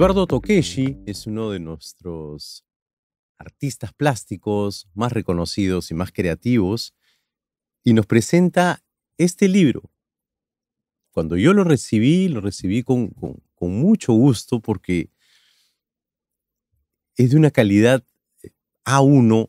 Eduardo Toqueshi es uno de nuestros artistas plásticos más reconocidos y más creativos y nos presenta este libro. Cuando yo lo recibí con mucho gusto porque es de una calidad A1,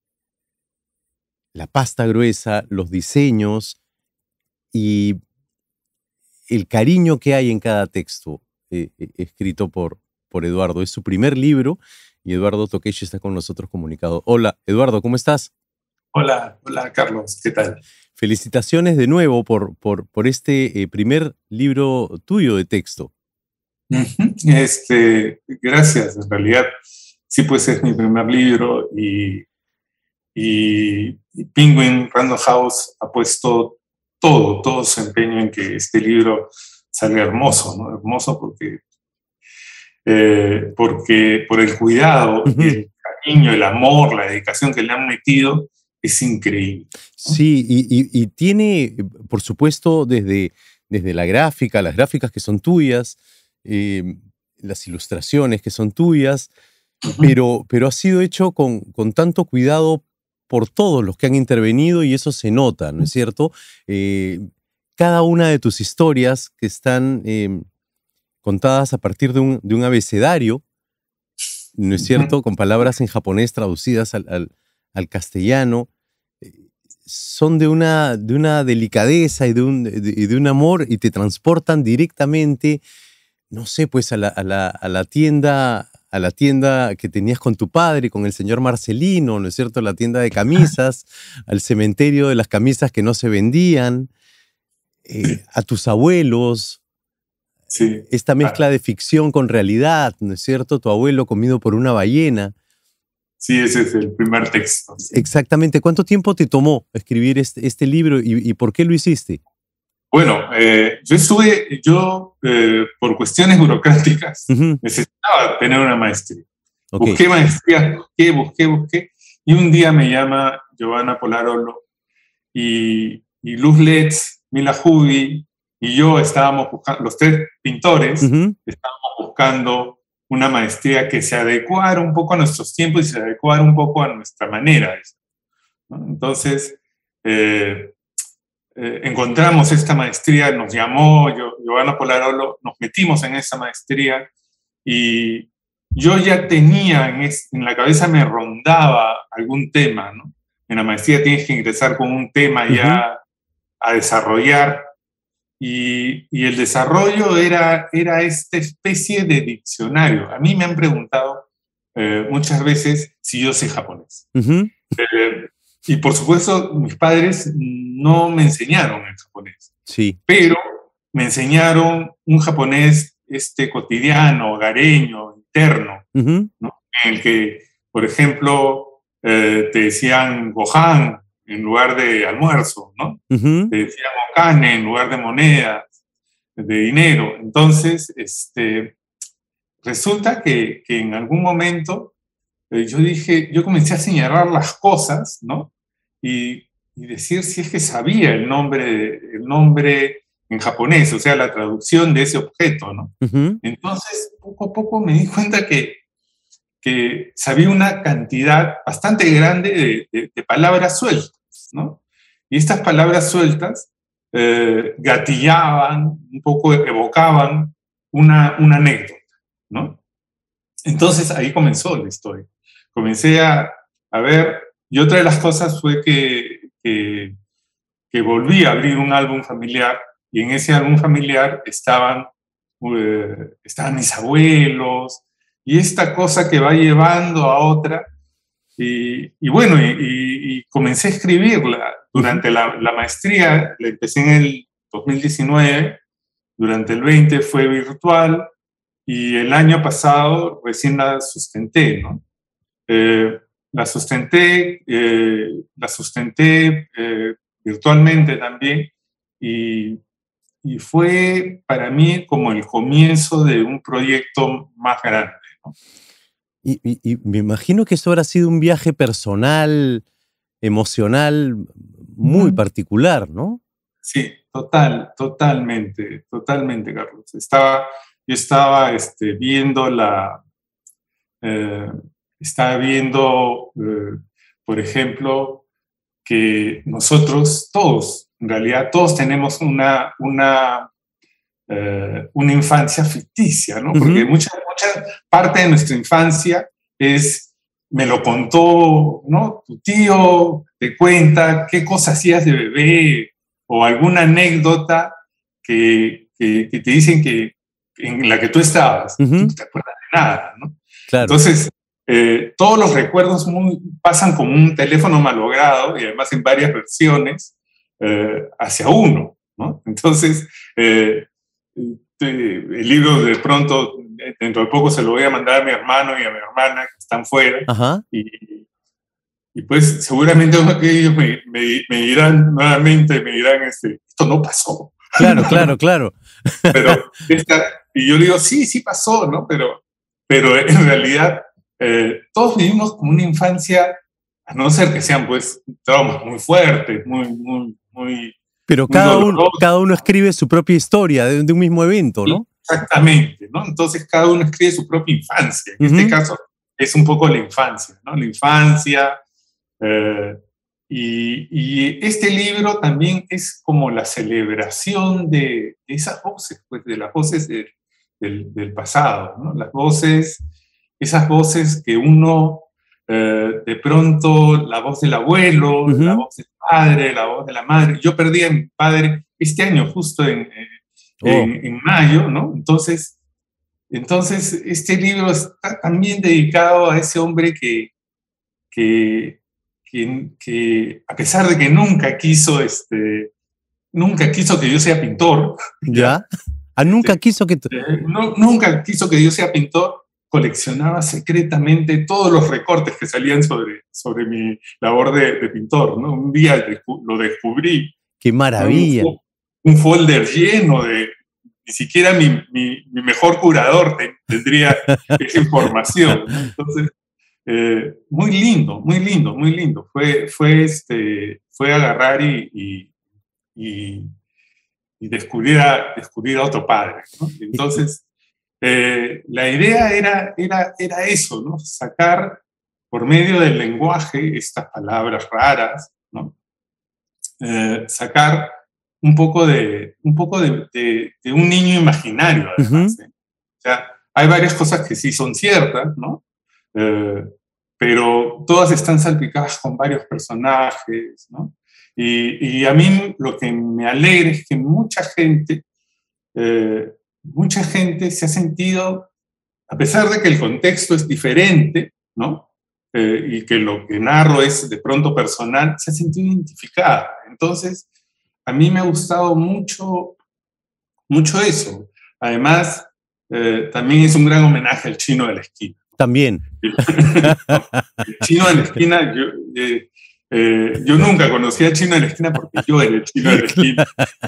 la pasta gruesa, los diseños y el cariño que hay en cada texto escrito por Eduardo. Es su primer libro y Eduardo Toqueshi está con nosotros comunicado. Hola, Eduardo, ¿cómo estás? Hola, hola Carlos, ¿qué tal? Felicitaciones de nuevo por este primer libro tuyo de texto. Gracias, en realidad sí, pues es mi primer libro y Penguin Random House ha puesto todo su empeño en que este libro salga hermoso, ¿no? Hermoso porque por el cuidado, el cariño, el amor, la dedicación que le han metido, es increíble, ¿no? Sí, y tiene, por supuesto, desde la gráfica, las gráficas que son tuyas, las ilustraciones que son tuyas, pero ha sido hecho con tanto cuidado por todos los que han intervenido y eso se nota, ¿no es cierto? Cada una de tus historias que están contadas a partir de un abecedario, ¿no es cierto? Con palabras en japonés traducidas al castellano, son de una delicadeza y de un amor y te transportan directamente, no sé, pues a la tienda que tenías con tu padre, con el señor Marcelino, ¿no es cierto? La tienda de camisas, al cementerio de las camisas que no se vendían, a tus abuelos, Sí. esta mezcla de ficción con realidad, ¿no es cierto? Tu abuelo comido por una ballena. Sí, ese es el primer texto. Sí. Exactamente. ¿Cuánto tiempo te tomó escribir este libro y por qué lo hiciste? Bueno, yo por cuestiones burocráticas necesitaba tener una maestría. Okay. Busqué maestría, busqué, y un día me llama Giovanna Polarolo y Luz Letts, Mila Judy y yo estábamos buscando, los tres pintores, estábamos buscando una maestría que se adecuara un poco a nuestros tiempos y se adecuara un poco a nuestra manera, ¿no? Entonces, encontramos esta maestría, nos llamó Giovanna Polarolo, nos metimos en esa maestría y yo ya tenía en la cabeza, me rondaba algún tema, ¿no? En la maestría tienes que ingresar con un tema ya a desarrollar y el desarrollo era esta especie de diccionario. A mí me han preguntado muchas veces si yo sé japonés. Y por supuesto, mis padres no me enseñaron el japonés. Sí. Pero me enseñaron un japonés cotidiano, hogareño, interno, ¿no? En el que, por ejemplo, te decían gohan en lugar de almuerzo, ¿no? Te decían okane en lugar de monedas, de dinero. Entonces, resulta que en algún momento yo comencé a señalar las cosas, ¿no? Y decir si es que sabía el nombre en japonés, o sea, la traducción de ese objeto, ¿no? Entonces, poco a poco me di cuenta que sabía una cantidad bastante grande de palabras sueltas, ¿no? Y estas palabras sueltas gatillaban, un poco evocaban una anécdota, ¿no? Entonces ahí comenzó la historia. Comencé a ver, y otra de las cosas fue que volví a abrir un álbum familiar, y en ese álbum familiar estaban mis abuelos, y esta cosa que va llevando a otra, y bueno, y comencé a escribirla. Durante la maestría, la empecé en el 2019, durante el 20 fue virtual, y el año pasado recién la sustenté, ¿no? La sustenté virtualmente también y fue para mí como el comienzo de un proyecto más grande, ¿no? Y me imagino que eso habrá sido un viaje personal, emocional, muy particular, ¿no? Sí, totalmente, Carlos. Estaba yo estaba viendo estaba viendo, por ejemplo, que nosotros todos, en realidad todos tenemos una infancia ficticia, ¿no? Porque mucha parte de nuestra infancia me lo contó, ¿no? Tu tío te cuenta qué cosas hacías de bebé o alguna anécdota que te dicen en la que tú estabas. Tú no te acuerdas de nada, ¿no? Claro. Entonces, todos los recuerdos pasan como un teléfono malogrado y además en varias versiones hacia uno, ¿no? Entonces, el libro de pronto, dentro de poco se lo voy a mandar a mi hermano y a mi hermana que están fuera. Ajá. Y pues seguramente ellos me dirán nuevamente, esto no pasó. Claro, claro, claro. Pero y yo digo, sí pasó, ¿no? Pero en realidad todos vivimos como una infancia, a no ser que sean pues traumas muy fuertes, muy pero cada uno escribe su propia historia de un mismo evento, ¿no? Exactamente, ¿no? Entonces cada uno escribe su propia infancia. En este caso es un poco la infancia, ¿no? La infancia. Y este libro también es como la celebración de esas voces, pues de las voces del pasado, ¿no? Esas voces que uno de pronto, la voz del abuelo, la voz del padre, la voz de la madre. Yo perdí a mi padre este año, justo en mayo, ¿no? Entonces, este libro está también dedicado a ese hombre que a pesar de que nunca quiso que yo sea pintor. ¿Ya? Nunca quiso que... nunca quiso que yo sea pintor. Coleccionaba secretamente todos los recortes que salían sobre mi labor de pintor, ¿no? Un día lo descubrí. ¡Qué maravilla! Un folder lleno de... Ni siquiera mi mejor curador tendría esa información, ¿no? Entonces, muy lindo, muy lindo, muy lindo. Fue agarrar y descubrir a otro padre, ¿no? Entonces, la idea era eso, ¿no? Sacar por medio del lenguaje estas palabras raras, ¿no? Sacar un poco de un niño imaginario, además. O sea, hay varias cosas que sí son ciertas, ¿no? Pero todas están salpicadas con varios personajes, ¿no? Y a mí lo que me alegra es que mucha gente se ha sentido, a pesar de que el contexto es diferente, ¿no? Y que lo que narro es de pronto personal, se ha sentido identificada. Entonces, a mí me ha gustado mucho eso. Además, también es un gran homenaje al chino de la esquina. También. El chino de la esquina, yo nunca conocí al chino de la esquina porque yo era el chino de la esquina.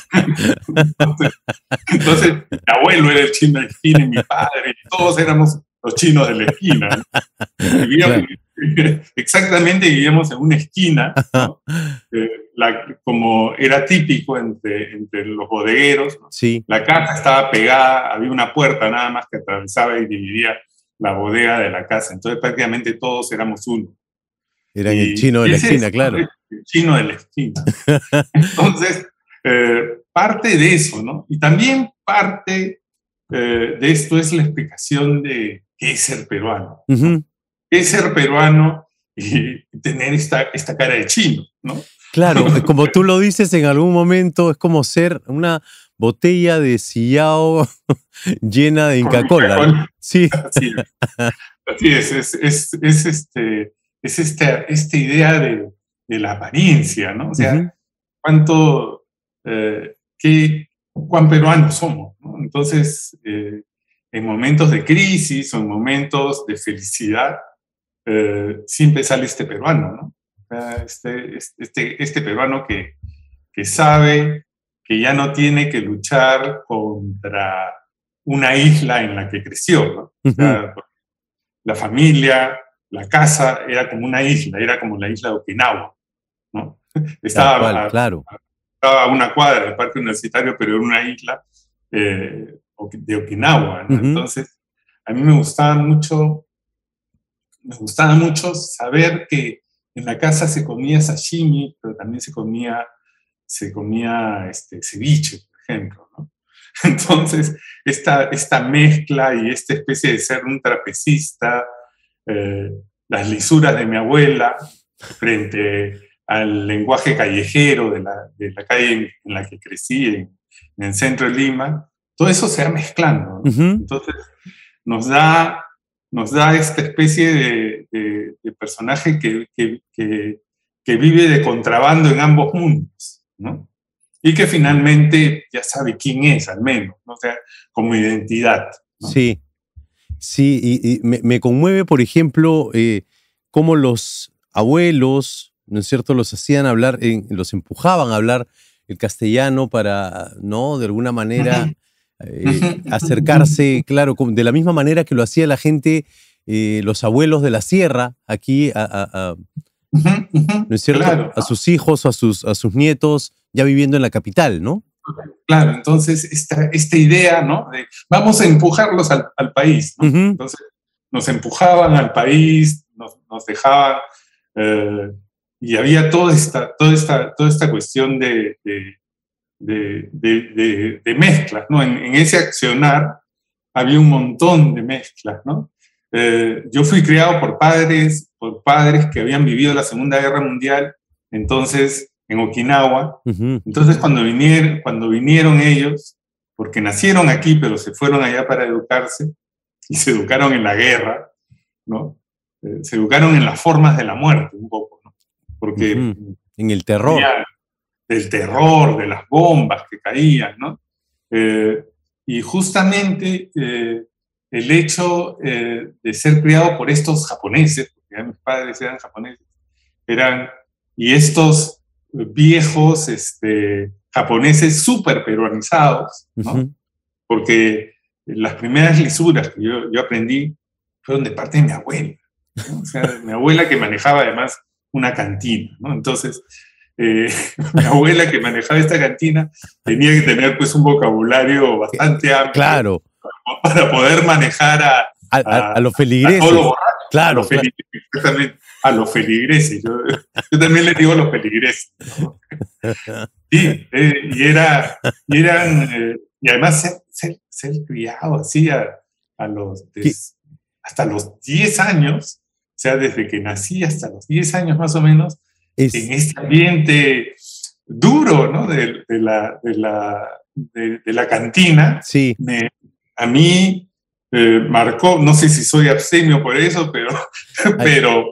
Entonces, mi abuelo era el chino de la esquina y mi padre, y todos éramos los chinos de la esquina, ¿no? Exactamente, vivíamos en una esquina, ¿no? Como era típico entre los bodegueros, ¿no? Sí. La casa estaba pegada, había una puerta nada más que atravesaba y dividía la bodega de la casa. Entonces prácticamente todos éramos uno. Eran el chino de la esquina, claro. El chino de la esquina. Entonces, parte de eso, ¿no? Y también parte de esto es la explicación de qué es ser peruano. ¿No? ¿Qué es ser peruano y tener esta cara de chino, ¿no? Claro, como tú lo dices en algún momento, es como ser una botella de sillao llena de Inca Kola. Sí. Así es esta idea de la apariencia, ¿no? O sea, cuán peruanos somos, ¿no? Entonces, en momentos de crisis o en momentos de felicidad, siempre sale este peruano, ¿no? Este peruano que sabe que ya no tiene que luchar contra una isla en la que creció, ¿no? O sea, la familia, la casa era como una isla, era como la isla de Okinawa, ¿no? Estaba a una cuadra del parque universitario, pero era una isla de Okinawa, ¿no? Ujú. Entonces, a mí me gustaba mucho saber que en la casa se comía sashimi, pero también se comía ceviche, por ejemplo, ¿no? Entonces, esta mezcla y esta especie de ser un trapecista, eh, las lisuras de mi abuela frente al lenguaje callejero de la calle en la que crecí, en el centro de Lima, todo eso se va mezclando, ¿no? Ujú. Entonces, nos da, nos da esta especie de personaje que vive de contrabando en ambos mundos, ¿no? Y que finalmente ya sabe quién es, al menos, ¿no? O sea, como identidad, ¿no? Sí, sí, y me conmueve, por ejemplo, cómo los abuelos, ¿no es cierto?, los hacían hablar, los empujaban a hablar el castellano para, ¿no?, de alguna manera acercarse, claro, de la misma manera que lo hacía la gente, los abuelos de la sierra, aquí, ¿no es cierto?, Claro, a sus hijos o a sus nietos, ya viviendo en la capital, ¿no? claro. Entonces, esta idea, ¿no? De vamos a empujarlos al país, ¿no? Ujú. Entonces, nos empujaban al país, nos dejaban, eh, y había toda esta cuestión de mezclas, ¿no? En ese accionar había un montón de mezclas, ¿no? Yo fui criado por padres que habían vivido la Segunda Guerra Mundial, entonces en Okinawa. Ujú. Entonces cuando vinieron ellos, porque nacieron aquí, pero se fueron allá para educarse, y se educaron en la guerra, ¿no? Se educaron en las formas de la muerte, un poco, ¿no? Porque Ujú. En el terror. había del terror, de las bombas que caían, ¿no? Eh, y justamente el hecho de ser criado por estos japoneses, porque ya mis padres eran japoneses, y estos viejos japoneses súper peruanizados, ¿no? Ujú. Porque las primeras lisuras que yo aprendí fueron de parte de mi abuela, ¿no? O sea, mi abuela que manejaba además una cantina, ¿no? Entonces, eh, mi abuela que manejaba esta cantina tenía que tener pues un vocabulario bastante amplio Claro, para poder manejar a los a todos los feligreses. borrachos, Claro, claro. a los feligreses. Yo también les digo a los feligreses, ¿no? Sí, y además ser criado así Que hasta los 10 años, o sea, desde que nací hasta los 10 años más o menos, en es, este ambiente duro, ¿no? De la cantina, sí, a mí marcó, no sé si soy abstemio por eso, pero, ay, pero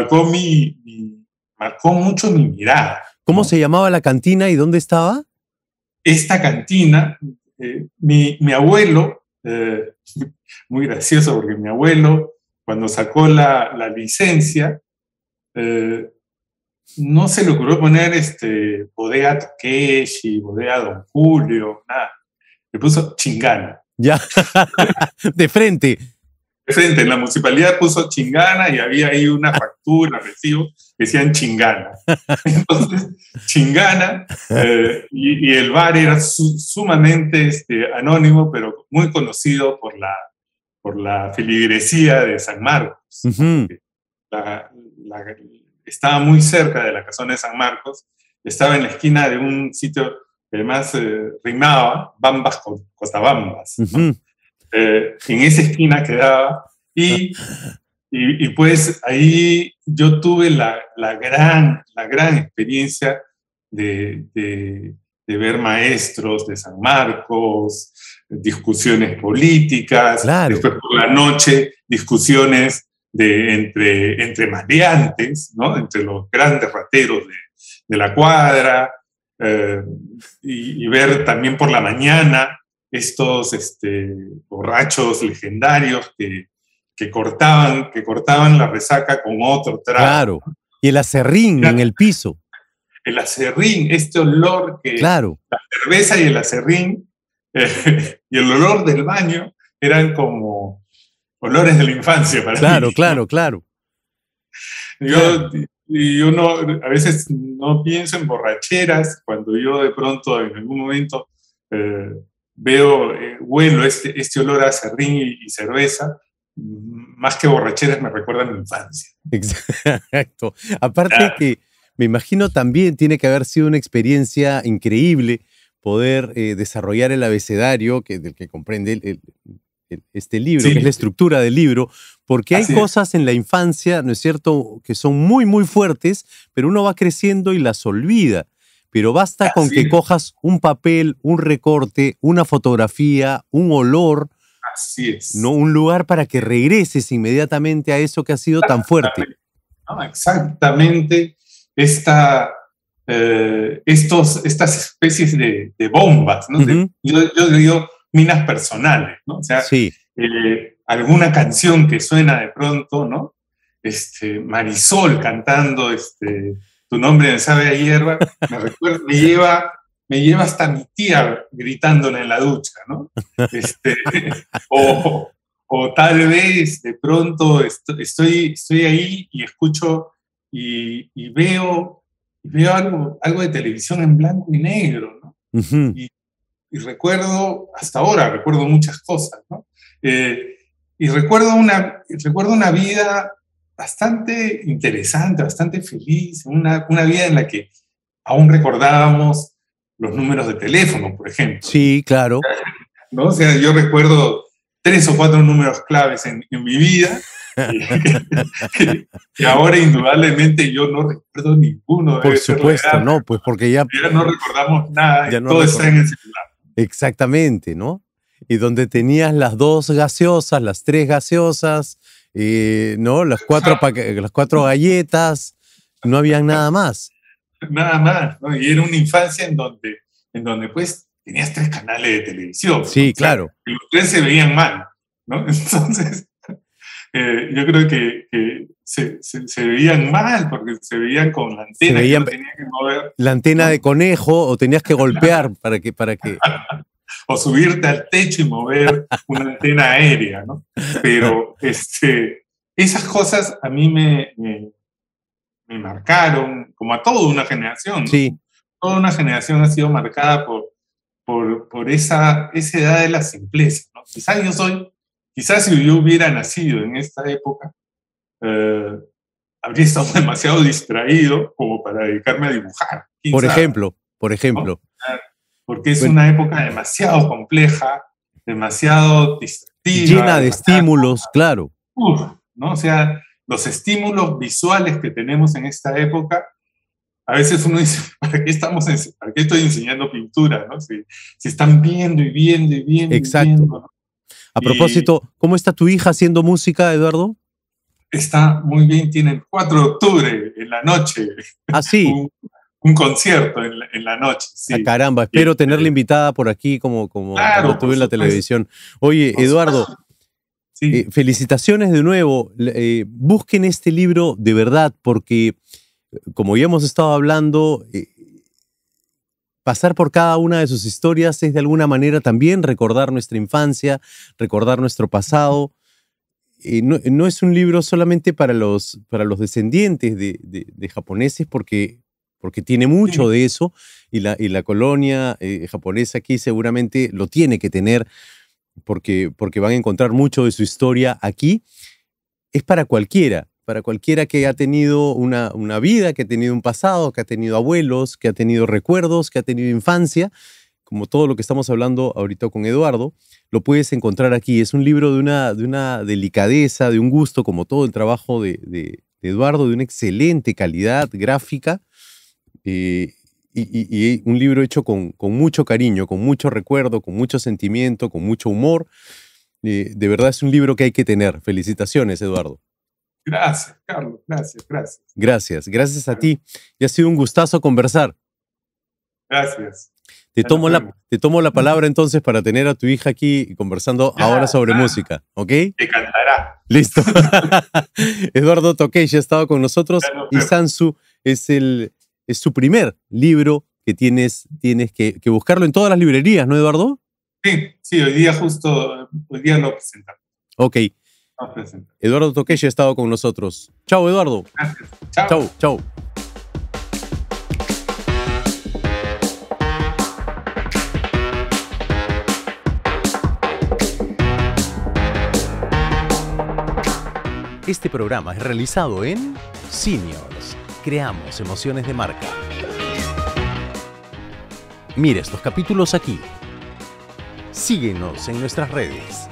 marcó mucho mi mirada, ¿cómo ¿no? se llamaba la cantina y dónde estaba? Esta cantina, mi abuelo, muy gracioso porque mi abuelo, cuando sacó la licencia, eh, no se le ocurrió poner Bodega Takeshi, Bodega Don Julio, nada. Le puso Chingana. Ya, de frente. De frente, en la municipalidad puso Chingana y había ahí una factura, recibo, que decían Chingana. Entonces, Chingana, y el bar era sumamente anónimo, pero muy conocido por la feligresía de San Marcos, ¿no? Ujú. Porque la- estaba muy cerca de la casona de San Marcos, estaba en la esquina de un sitio que además rimaba, Bambas con Cotabambas, ¿no? Ujú. En esa esquina quedaba, y pues ahí yo tuve la gran experiencia de ver maestros de San Marcos, discusiones políticas, Claro, después por la noche discusiones entre maleantes, ¿no? Entre los grandes rateros de la cuadra, eh, y ver también por la mañana estos borrachos legendarios que cortaban la resaca con otro trago. claro. Y el aserrín en Mira, el piso. el acerrín, este olor Claro, la cerveza y el acerrín, y el olor del baño eran como olores de la infancia para mí, claro, ¿no? claro, claro, claro. Yo no, a veces no pienso en borracheras cuando yo de pronto en algún momento eh, veo, huelo este olor a aserrín y cerveza, más que borracheras me recuerda a mi infancia. Exacto. Aparte que me imagino también tiene que haber sido una experiencia increíble poder desarrollar el abecedario del que comprende este libro, Sí. que es la estructura del libro, porque hay Así cosas en la infancia, ¿no es cierto?, que son muy, muy fuertes, pero uno va creciendo y las olvida. Pero basta con Así que es. cojas un papel, un recorte, una fotografía, un olor, Así es. ¿no?, un lugar para que regreses inmediatamente a eso que ha sido tan fuerte. ¿No? Exactamente estas especies de bombas, ¿no? Ujú. Yo digo minas personales, ¿no? O sea, Sí. alguna canción que suena de pronto, ¿no? Marisol cantando Tu nombre me sabe a hierba, me lleva hasta mi tía gritándole en la ducha, ¿no? O tal vez de pronto estoy ahí y escucho y veo algo de televisión en blanco y negro, ¿no? Ujú. Y recuerdo, hasta ahora recuerdo muchas cosas, ¿no? Y recuerdo una vida bastante interesante, bastante feliz, una vida en la que aún recordábamos los números de teléfono, por ejemplo. Sí, claro. ¿No? O sea, yo recuerdo 3 o 4 números claves en mi vida, que ahora indudablemente yo no recuerdo ninguno. Por supuesto, no, pues porque ya no recordamos nada, ya no todo está en el celular. Exactamente, ¿no? Y donde tenías las 2 gaseosas, las 3 gaseosas, ¿no? Las 4 galletas, no había nada más. Nada más, ¿no? Y era una infancia en donde pues tenías 3 canales de televisión. Sí, ¿no? claro. O sea, los 3 se veían mal, ¿no? Entonces, yo creo que se veían mal porque se veían con la antena que no tenía que mover. La antena, ¿no?, de conejo, o tenías que golpear para que... O subirte al techo y mover una antena aérea, ¿no? Pero esas cosas a mí me marcaron, como a toda una generación, ¿no? Sí. Toda una generación ha sido marcada por esa edad de la simpleza, ¿no? Quizás si yo hubiera nacido en esta época, habría estado demasiado distraído como para dedicarme a dibujar. Por ejemplo. ¿No? Porque es una época demasiado compleja, demasiado distractiva. Llena de estímulos, claro. ¿No? O sea, los estímulos visuales que tenemos en esta época, a veces uno dice, ¿para qué estoy enseñando pintura? ¿No? Si están viendo y viendo y viendo. Exacto. Y viendo, ¿no? A propósito, ¿cómo está tu hija haciendo música, Eduardo? Está muy bien, tiene el 4 de octubre en la noche. Ah, sí. Un concierto en la noche. Sí. Ah, caramba, espero tenerla invitada por aquí como claro, lo tuve en la televisión. Oye, Eduardo, sí, felicitaciones de nuevo. Busquen este libro de verdad porque, como ya hemos estado hablando, pasar por cada una de sus historias es de alguna manera también recordar nuestra infancia, recordar nuestro pasado. No es un libro solamente para los descendientes de japoneses porque tiene mucho de eso y la colonia japonesa aquí seguramente lo tiene que tener porque van a encontrar mucho de su historia aquí. Es para cualquiera que ha tenido una vida, que ha tenido un pasado, que ha tenido abuelos, que ha tenido recuerdos, que ha tenido infancia, como todo lo que estamos hablando ahorita con Eduardo, lo puedes encontrar aquí. Es un libro de una delicadeza, de un gusto, como todo el trabajo de Eduardo, de una excelente calidad gráfica. Y un libro hecho con mucho cariño, con mucho recuerdo, con mucho sentimiento, con mucho humor. De verdad es un libro que hay que tener. Felicitaciones, Eduardo. Gracias, Carlos. Gracias a ti. Y ha sido un gustazo conversar. Gracias. Te tomo la palabra entonces para tener a tu hija aquí conversando ahora sobre música, ¿ok? Te cantará. Listo. Eduardo Toqueshi ha estado con nosotros y Sansu es su primer libro que tienes que buscarlo en todas las librerías, ¿no, Eduardo? Sí, hoy día lo presentamos. Ok. Eduardo Toqueshi ha estado con nosotros. Chao, Eduardo. Gracias. Chao. Este programa es realizado en Seniors. Creamos emociones de marca. Mira estos capítulos aquí. Síguenos en nuestras redes.